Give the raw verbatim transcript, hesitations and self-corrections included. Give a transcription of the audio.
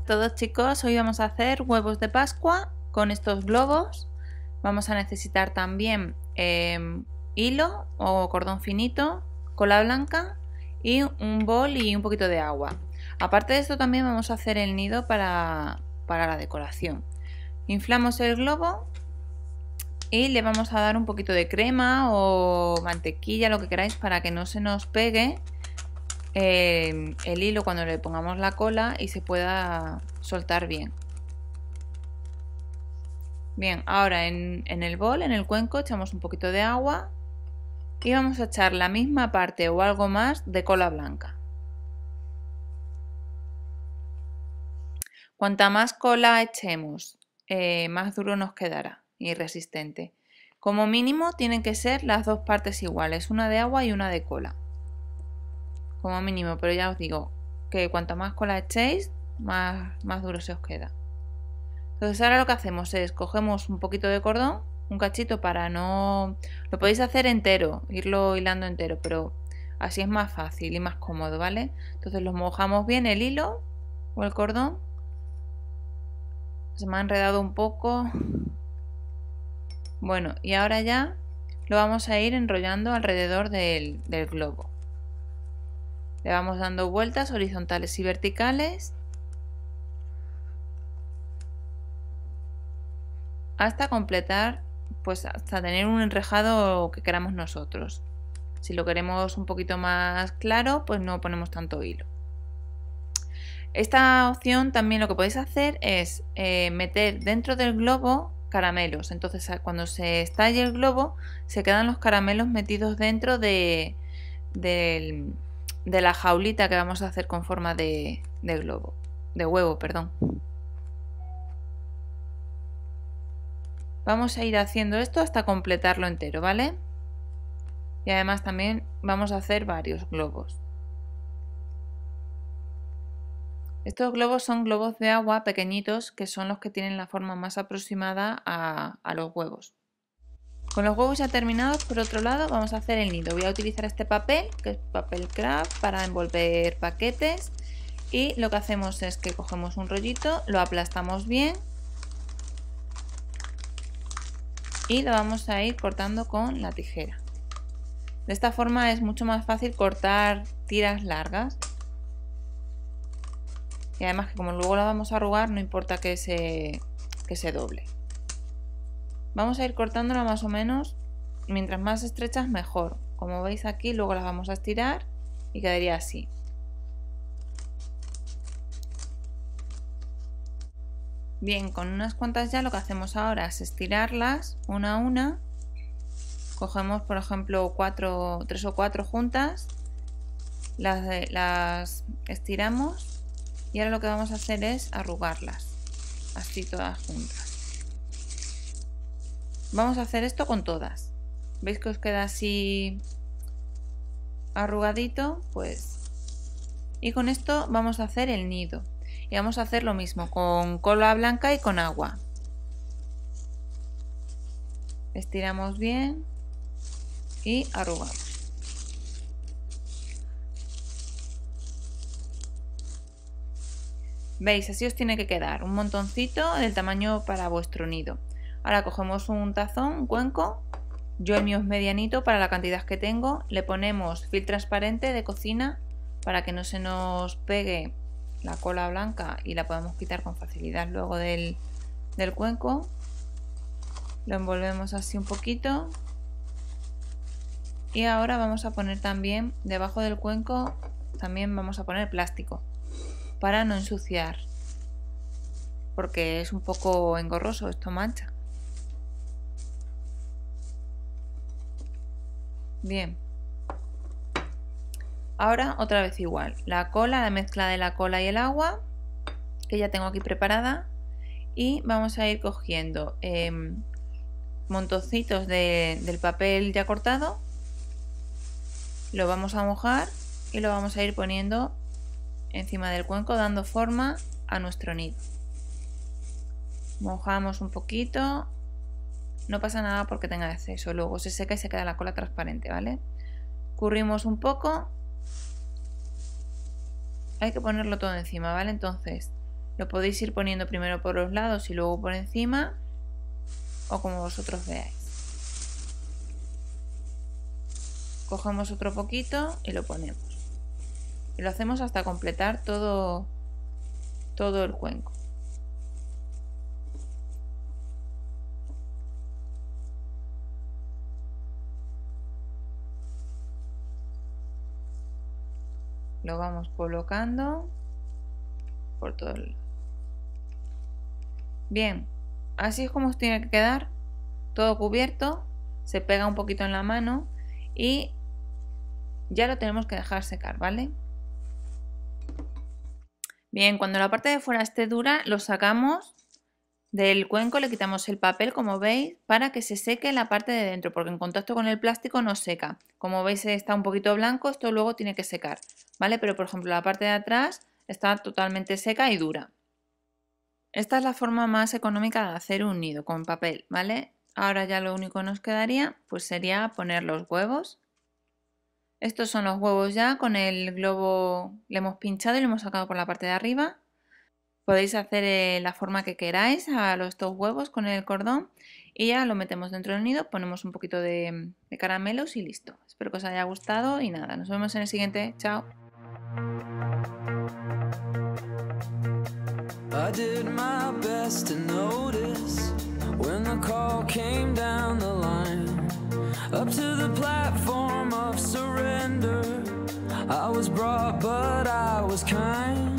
todos, chicos, hoy vamos a hacer huevos de Pascua con estos globos. Vamos a necesitar también eh, hilo o cordón finito, cola blanca y un bol y un poquito de agua. Aparte de esto también vamos a hacer el nido para, para la decoración. Inflamos el globo y le vamos a dar un poquito de crema o mantequilla, lo que queráis, para que no se nos pegue eh, el hilo cuando le pongamos la cola y se pueda soltar bien. Bien, ahora en, en el bol, en el cuenco, echamos un poquito de agua y vamos a echar la misma parte o algo más de cola blanca. Cuanta más cola echemos, eh, más duro nos quedará y resistente. Como mínimo tienen que ser las dos partes iguales, una de agua y una de cola. Como mínimo, pero ya os digo que cuanta más cola echéis, más, más duro se os queda. Entonces ahora lo que hacemos es cogemos un poquito de cordón, un cachito para no... Lo podéis hacer entero, irlo hilando entero, pero así es más fácil y más cómodo, ¿vale? Entonces lo mojamos bien el hilo o el cordón. Se me ha enredado un poco. Bueno, y ahora ya lo vamos a ir enrollando alrededor del, del globo. Le vamos dando vueltas horizontales y verticales hasta completar, pues hasta tener un enrejado que queramos nosotros. Si lo queremos un poquito más claro, pues no ponemos tanto hilo. Esta opción también lo que podéis hacer es eh, meter dentro del globo caramelos. Entonces cuando se estalle el globo se quedan los caramelos metidos dentro de, de, de la jaulita que vamos a hacer con forma de, de globo, de huevo, perdón. Vamos a ir haciendo esto hasta completarlo entero, ¿vale? Y además también vamos a hacer varios globos. Estos globos son globos de agua pequeñitos que son los que tienen la forma más aproximada a, a los huevos. Con los huevos ya terminados, por otro lado vamos a hacer el nido. Voy a utilizar este papel, que es papel craft, para envolver paquetes. Y lo que hacemos es que cogemos un rollito, lo aplastamos bien y lo vamos a ir cortando con la tijera. De esta forma es mucho más fácil cortar tiras largas. Y además que como luego la vamos a arrugar, no importa que se, que se doble. Vamos a ir cortándola más o menos, mientras más estrechas mejor. Como veis aquí, luego las vamos a estirar y quedaría así. Bien, con unas cuantas ya lo que hacemos ahora es estirarlas una a una. Cogemos, por ejemplo, cuatro, tres o cuatro juntas, las, las estiramos y ahora lo que vamos a hacer es arrugarlas, así todas juntas. Vamos a hacer esto con todas. ¿Veis que os queda así arrugadito? Pues... Y con esto vamos a hacer el nido. Y vamos a hacer lo mismo con cola blanca y con agua. Estiramos bien y arrugamos. ¿Veis? Así os tiene que quedar un montoncito del tamaño para vuestro nido. Ahora cogemos un tazón, un cuenco. Yo el mío es medianito para la cantidad que tengo. Le ponemos film transparente de cocina para que no se nos pegue la cola blanca y la podemos quitar con facilidad luego del, del cuenco. Lo envolvemos así un poquito y ahora vamos a poner también debajo del cuenco, también vamos a poner plástico para no ensuciar, porque es un poco engorroso, esto mancha. Bien. Ahora otra vez igual, la cola, la mezcla de la cola y el agua, que ya tengo aquí preparada, y vamos a ir cogiendo eh, montoncitos de, del papel ya cortado, lo vamos a mojar y lo vamos a ir poniendo encima del cuenco dando forma a nuestro nido. Mojamos un poquito, no pasa nada porque tenga exceso, luego se seca y se queda la cola transparente, ¿vale? Currimos un poco. Hay que ponerlo todo encima, ¿vale? Entonces Lo podéis ir poniendo primero por los lados y luego por encima, o como vosotros veáis. Cogemos otro poquito y lo ponemos. Y lo hacemos hasta completar todo, todo el cuenco. Lo vamos colocando por todo el... Bien, así es como os tiene que quedar todo cubierto. Se pega un poquito en la mano y ya lo tenemos que dejar secar, ¿vale? Bien, cuando la parte de fuera esté dura, lo sacamos del cuenco, le quitamos el papel, como veis, para que se seque la parte de dentro, porque en contacto con el plástico no seca. Como veis está un poquito blanco, esto luego tiene que secar, ¿vale? Pero por ejemplo la parte de atrás está totalmente seca y dura. Esta es la forma más económica de hacer un nido con papel, ¿vale? Ahora ya lo único que nos quedaría pues sería poner los huevos. Estos son los huevos ya, con el globo le hemos pinchado y lo hemos sacado por la parte de arriba. Podéis hacer eh, la forma que queráis a los dos huevos con el cordón y ya lo metemos dentro del nido, ponemos un poquito de, de caramelos y listo. Espero que os haya gustado y nada, nos vemos en el siguiente. Chao. I did my best to notice when the call came down the line, up to the platform of surrender. I was brought, but I was kind.